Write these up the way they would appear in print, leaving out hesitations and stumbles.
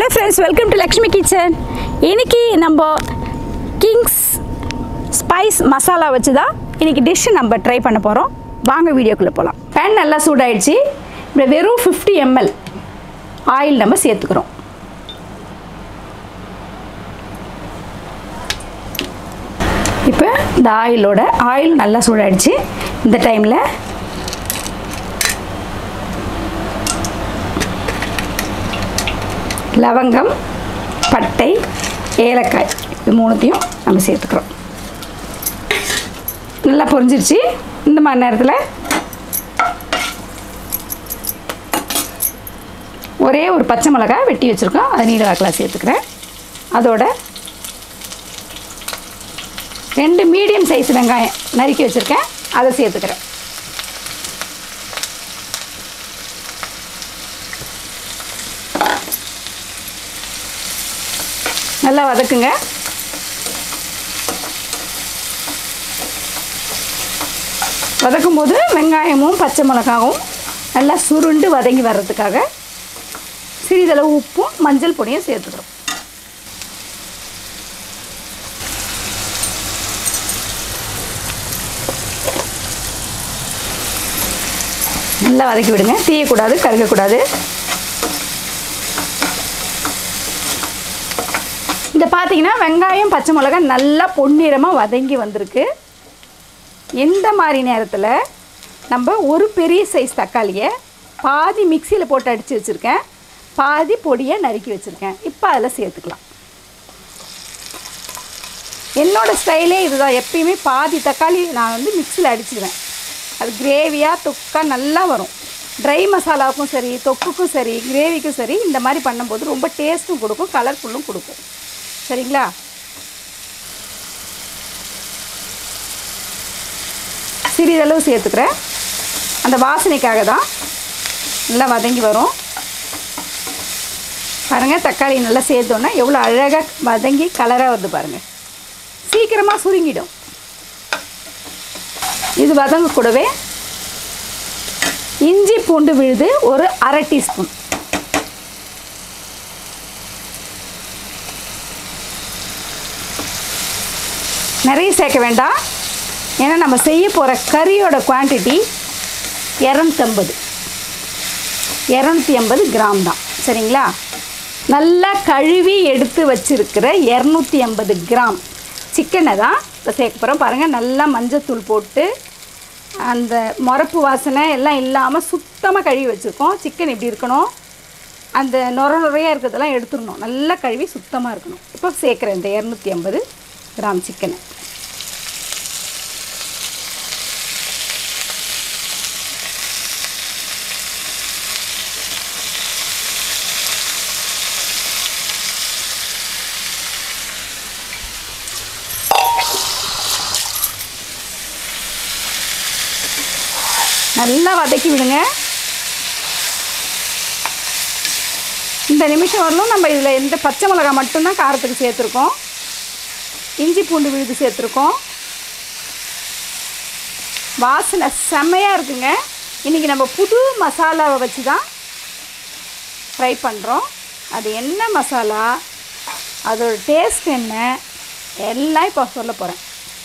Hello friends, welcome to Lakshmi kitchen. இன்னைக்கு நம்ம Kings spice masala வச்சு தான் இன்னைக்கு டிஷ் நம்ம ட்ரை பண்ண போறோம். வாங்க வீடியோக்குள்ள போலாம். pan நல்லா சூடாயிடுச்சு. இப்போ வெறும் 50 ml ஆயில் நம்ம சேர்த்துக்கிறோம். இப்போ இந்த ஆயில் நல்லா சூடாயிடுச்சு. இந்த டைம்ல லவங்கம், பட்டை, ஏலக்காய் இது மூணுத்தையும் நம்ம சேர்த்துக்கிறோம். நல்லா பொரிஞ்சிருச்சு. இந்த மாதிரி நேரத்தில் ஒரே ஒரு பச்சை மிளகாய் வெட்டி வச்சுருக்கோம், அதை நீல வாக்கில் சேர்த்துக்கிறேன். அதோட 2 மீடியம் சைஸ் வெங்காயம் நறுக்கி வச்சுருக்கேன், அதை சேர்த்துக்கிறேன். நல்லா வதக்குங்க. வதக்கும் போது வெங்காயமும் பச்சை மிளகாவும் நல்லா சுருண்டு வதங்கி வர்றதுக்காக சிறிதளவு உப்பும் மஞ்சள் பொடியும் சேர்த்துக்கிறோம். நல்லா வதக்கி விடுங்க. தீயக்கூடாது, கருகக்கூடாது. இந்த பார்த்தீங்கன்னா வெங்காயம் பச்சை மிளகாய் நல்லா பொன்னிறமாக வதங்கி வந்திருக்கு. இந்த மாதிரி நேரத்தில் நம்ம ஒரு பெரிய சைஸ் தக்காளியை பாதி மிக்சியில் போட்டு அடித்து வச்சுருக்கேன், பாதி பொடியை நறுக்கி வச்சுருக்கேன். இப்போ அதில் சேர்த்துக்கலாம். என்னோடய ஸ்டைலே இதுதான். எப்பயுமே பாதி தக்காளி நான் மிக்சியில் அடிச்சிடுவேன். அது கிரேவியாக தொக்கா நல்லா வரும். ட்ரை மசாலாவுக்கும் சரி, தொக்குக்கும் சரி, கிரேவிக்கும் சரி, இந்த மாதிரி பண்ணும்போது ரொம்ப டேஸ்ட்டும் கொடுக்கும், கலர்ஃபுல்லும் கொடுக்கும். சரிங்களா? சிறிதளவு சேர்த்துக்கிறேன். அந்த வாசனைக்காக தான். நல்லா வதங்கி வரும் பாருங்கள். தக்காளி நல்லா சேர்த்தோன்னா எவ்வளோ அழகாக வதங்கி கலராக வருது பாருங்கள். சீக்கிரமாக சுருங்கிடும். இது வதங்க கூடவே இஞ்சி பூண்டு விழுது ஒரு 1/2 டீஸ்பூன், நிறைய சேர்க்க வேண்டாம். ஏன்னா நம்ம செய்ய போகிற கறியோட குவான்டிட்டி 250 கிராம் தான். சரிங்களா? நல்லா கழுவி எடுத்து வச்சுருக்கிற 250 கிராம் சிக்கனை தான் இப்போ சேர்க்க போகிறோம். பாருங்கள், நல்லா மஞ்சத்தூள் போட்டு அந்த மொரப்பு வாசனை எல்லாம் இல்லாமல் சுத்தமாக கழுவி வச்சுருக்கோம். சிக்கன் இப்படி இருக்கணும், அந்த நுரையாக இருக்கிறதெல்லாம் எடுத்துடணும். நல்லா கழுவி சுத்தமாக இருக்கணும். இப்போ சேர்க்குறேன் இந்த 250 கிராம் சிக்கனை. நல்லா வதக்கி விடுங்க. இந்த நிமிஷம் வரலும் நம்ம இதில் எந்த பச்சை மிளகாய் மட்டும்தான் காரத்துக்கு சேர்த்துருக்கோம். இஞ்சி பூண்டு விழுது சேர்த்துருக்கோம். வாசனை செம்மையாக இருக்குங்க. இன்றைக்கி நம்ம புது மசாலாவை வச்சு தான் ஃப்ரை பண்ணுறோம். அது என்ன மசாலா, அதோட டேஸ்ட் என்ன, எல்லாம் இப்போ சொல்ல போகிறேன்.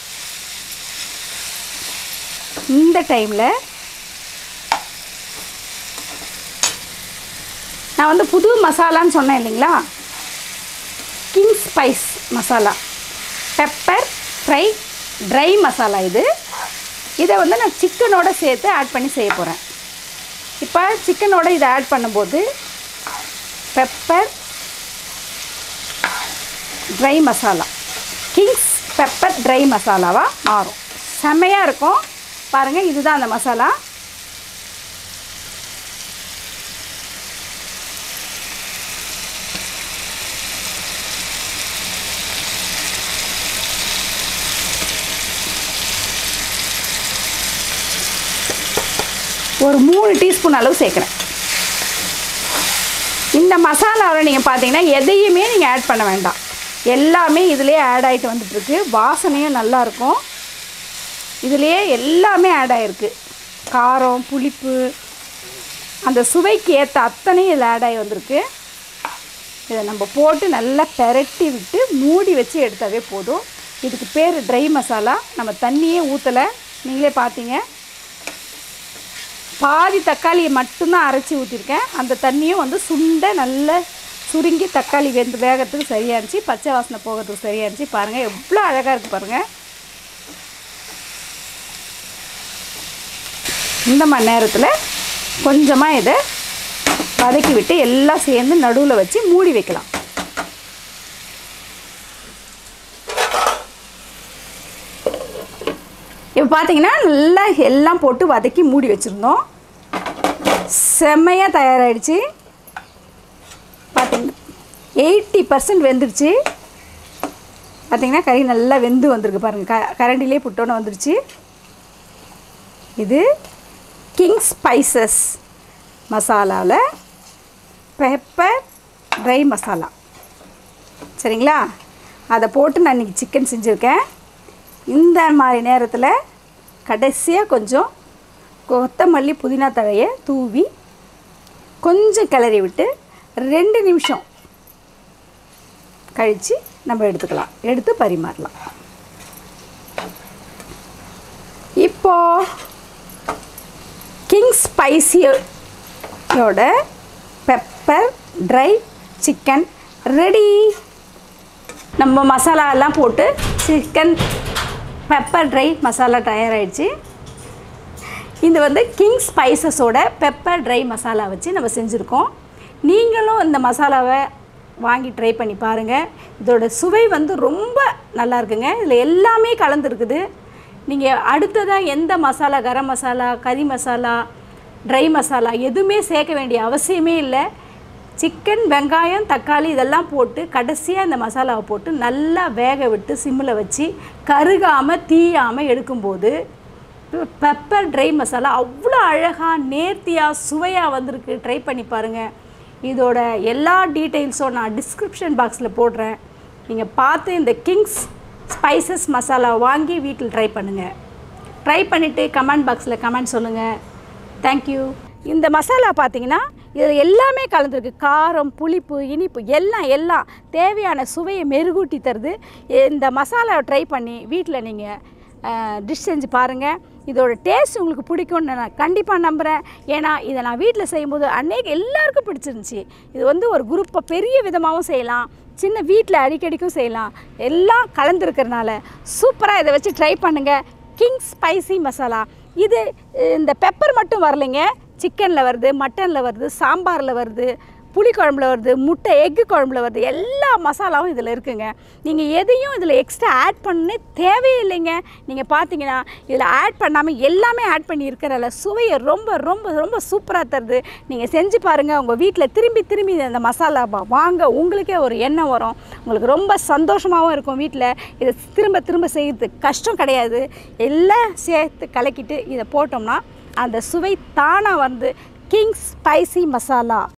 இந்த டைமில் நான் புது மசாலான்னு சொன்னேன் இல்லைங்களா, king spice masala, pepper fry dry masala. இதை நான் சிக்கனோட சேர்த்து ஆட் பண்ணி செய்ய போகிறேன். இப்போ சிக்கனோட இதை ஆட் பண்ணும்போது pepper dry masala, kings pepper dry மசாலாவாக மாறும். செம்மையாக இருக்கும் பாருங்கள். இதுதான் அந்த மசாலா. ஒரு 3 டீஸ்பூன் அளவு சேர்க்குறேன். இந்த மசாலாவில் நீங்கள் பார்த்தீங்கன்னா எதையுமே நீங்கள் ஆட் பண்ண வேண்டாம். எல்லாமே இதிலே ஆட் ஆகிட்டு வந்துட்டுருக்கு. வாசனையும் நல்லாயிருக்கும். இதிலே எல்லாமே ஆட் ஆகிருக்கு. காரம், புளிப்பு, அந்த சுவைக்கு ஏற்ற அத்தனையும் இதில் ஆட் ஆகி வந்திருக்கு. இதை நம்ம போட்டு நல்லா பெரட்டி விட்டு மூடி வச்சு எடுத்தாவே போதும். இதுக்கு பேர் ட்ரை மசாலா. நம்ம தண்ணியே ஊற்றலை, நீங்களே பார்த்தீங்க. பாதி தக்காளியை மட்டும்தான் அரைச்சி ஊற்றிருக்கேன். அந்த தண்ணியும் வந்து சுண்ட நல்லா சுருங்கி தக்காளி வேகத்துக்கு சரியாக இருந்துச்சு, பச்சை வாசனை போகிறதுக்கு சரியாக இருந்துச்சு. பாருங்கள் எவ்வளோ அழகாக இருக்குது பாருங்கள். இந்த மாதிரி நேரத்தில் கொஞ்சமாக இதை வதக்கி விட்டு எல்லாம் சேர்ந்து நடுவில் வச்சு மூடி வைக்கலாம். இப்போ பார்த்தீங்கன்னா நல்லா எல்லாம் போட்டு வதக்கி மூடி வச்சுருந்தோம். செம்மையாக தயாராகிடுச்சு. பார்த்தீங்கன்னா 80% வெந்துடுச்சு. பார்த்தீங்கன்னா கறி நல்லா வெந்து வந்திருக்கு பாருங்கள். கரண்டிலே புட்டோன்னு வந்துடுச்சு. இது கிங் ஸ்பைசஸ் மசாலாவில் பெப்பர் ட்ரை மசாலா, சரிங்களா? அதை போட்டு நான் இன்றைக்கி சிக்கன் செஞ்சுருக்கேன். இந்த மாதிரி நேரத்தில் கடைசியாக கொஞ்சம் கொத்தமல்லி புதினா தழையை தூவி கொஞ்சம் கிளறி விட்டு 2 நிமிஷம் கழித்து நம்ம எடுத்துக்கலாம், எடுத்து பரிமாறலாம். இப்போது கிங் ஸ்பைசியோட பெப்பர் ட்ரை சிக்கன் ரெடி. நம்ம மசாலா எல்லாம் போட்டு சிக்கன் பெப்பர் ட்ரை மசாலா தயாராகிடுச்சு. இது வந்து கிங் ஸ்பைசஸோட பெப்பர் ட்ரை மசாலா வச்சு நம்ம செஞ்சுருக்கோம். நீங்களும் இந்த மசாலாவை வாங்கி ட்ரை பண்ணி பாருங்கள். இதோட சுவை வந்து ரொம்ப நல்லா இருக்குங்க. இதில் எல்லாமே கலந்துருக்குது. நீங்கள் அடுத்ததாக எந்த மசாலா, கரம் மசாலா, கறி மசாலா, ட்ரை மசாலா எதுவுமே சேர்க்க வேண்டிய அவசியமே இல்லை. சிக்கன், வெங்காயம், தக்காளி இதெல்லாம் போட்டு கடைசியாக இந்த மசாலாவை போட்டு நல்லா வேக விட்டு சிம்மில் வச்சு கருகாமல் தீயாமல் எடுக்கும்போது பெப்பர் ட்ரை மசாலா அவ்வளோ அழகாக நேர்த்தியாக சுவையாக வந்திருக்கு. ட்ரை பண்ணி பாருங்கள். இதோட எல்லா டீட்டெயில்ஸும் நான் டிஸ்கிரிப்ஷன் பாக்ஸில் போடுறேன். நீங்கள் பார்த்து இந்த கிங்ஸ் ஸ்பைசஸ் மசாலா வாங்கி வீட்டில் ட்ரை பண்ணுங்கள். ட்ரை பண்ணிவிட்டு கமெண்ட் பாக்ஸில் கமெண்ட் சொல்லுங்கள். தேங்க்யூ. இந்த மசாலா பார்த்தீங்கன்னா இதில் எல்லாமே கலந்துருக்கு. காரம், புளிப்பு, இனிப்பு எல்லாம் தேவையான சுவையை மெருகூட்டி தருது. இந்த மசாலாவை ட்ரை பண்ணி வீட்டில் நீங்கள் டிஷ் செஞ்சு பாருங்கள். இதோட டேஸ்ட் உங்களுக்கு பிடிக்கும்னு நான் கண்டிப்பாக நம்புகிறேன். ஏன்னா இதை நான் வீட்டில் செய்யும்போது அன்றைக்கி எல்லாருக்கும் பிடிச்சிருந்துச்சி. இது வந்து ஒரு குரூப்பை பெரிய விதமாகவும் செய்யலாம், சின்ன வீட்டில் அடிக்கடிக்கும் செய்யலாம். எல்லாம் கலந்துருக்கிறதுனால சூப்பராக இதை வச்சு ட்ரை பண்ணுங்கள். King spicy masala. இது இந்த பெப்பர் மட்டும் வரலைங்க, சிக்கனில் வருது, மட்டனில் வருது, சாம்பாரில் வருது, புளிக்குழம்புல வருது, முட்டை எக்கு குழம்புல வருது. எல்லா மசாலாவும் இதில் இருக்குங்க. நீங்கள் எதையும் இதில் எக்ஸ்ட்ரா ஆட் பண்ணே தேவையில்லைங்க. நீங்கள் பார்த்தீங்கன்னா இதில் ஆட் பண்ணாமல் எல்லாமே ஆட் பண்ணி இருக்கிறதால சுவையை ரொம்ப ரொம்ப ரொம்ப சூப்பராக தருது. நீங்கள் செஞ்சு பாருங்கள். உங்கள் வீட்டில் திரும்பி அந்த மசாலா வாங்க உங்களுக்கே ஒரு எண்ணம் வரும். உங்களுக்கு ரொம்ப சந்தோஷமாகவும் இருக்கும். வீட்டில் இதை திரும்ப செய்யறதுக்கு கஷ்டம் கிடையாது. எல்லாம் சேர்த்து கலக்கிட்டு இதை போட்டோம்னா அந்த சுவை தானாக வந்து கிங் ஸ்பைசி மசாலா.